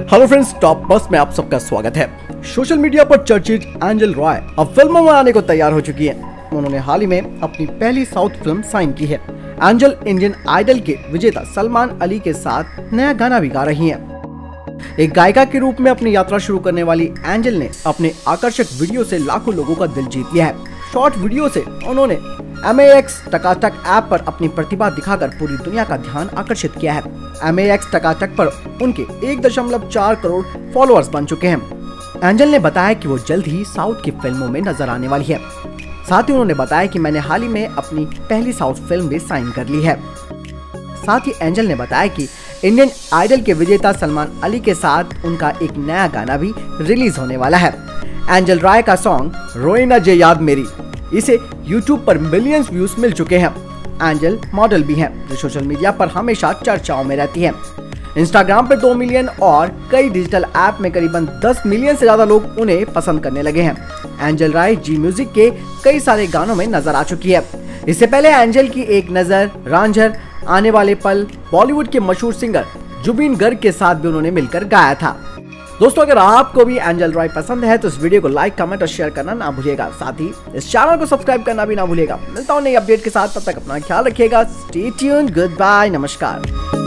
Hello friends, top बस में आप सबका स्वागत है। सोशल मीडिया पर चर्चित एंजल रॉय अब फिल्मों में आने को तैयार हो चुकी है। उन्होंने हाल ही में अपनी पहली साउथ फिल्म साइन की है। एंजल इंडियन आइडल के विजेता सलमान अली के साथ नया गाना भी गा रही हैं। एक गायिका के रूप में अपनी यात्रा शुरू करने वाली एंजल ने अपने आकर्षक वीडियो से लाखों लोगों का दिल जीत लिया है। शॉर्ट वीडियो से उन्होंने MAX टकाटक ऐप पर अपनी प्रतिभा दिखाकर पूरी दुनिया का ध्यान आकर्षित किया है। MAX टकाटक पर उनके 1.4 करोड़ फॉलोअर्स बन चुके हैं। एंजल ने बताया कि वो जल्द ही साउथ की फिल्मों में नजर आने वाली है। साथ ही उन्होंने बताया कि मैंने हाल ही में अपनी पहली साउथ फिल्म भी साइन कर ली है। साथ ही एंजल ने बताया कि इंडियन आइडल के विजेता सलमान अली के साथ उनका एक नया गाना भी रिलीज होने वाला है। एंजल रॉय का सॉन्ग रोए ना जे याद मेरी, इसे YouTube पर मिलियंस व्यूज मिल चुके हैं। एंजल मॉडल भी हैं, जो सोशल मीडिया पर हमेशा चर्चाओं में रहती हैं। इंस्टाग्राम पर 2 मिलियन और कई डिजिटल ऐप में करीबन 10 मिलियन से ज्यादा लोग उन्हें पसंद करने लगे हैं। एंजल रॉय जी म्यूजिक के कई सारे गानों में नजर आ चुकी है। इससे पहले एंजल की एक नजर रांझर, आने वाले पल, बॉलीवुड के मशहूर सिंगर जुबिन गर्ग के साथ भी उन्होंने मिलकर गाया था। दोस्तों, अगर आपको भी एंजल रॉय पसंद है तो इस वीडियो को लाइक, कमेंट और शेयर करना ना भूलिएगा। साथ ही इस चैनल को सब्सक्राइब करना भी ना भूलिएगा। मिलता हूं नई अपडेट के साथ, तब तक अपना ख्याल रखिएगा। स्टे ट्यून्ड, गुड बाय, नमस्कार।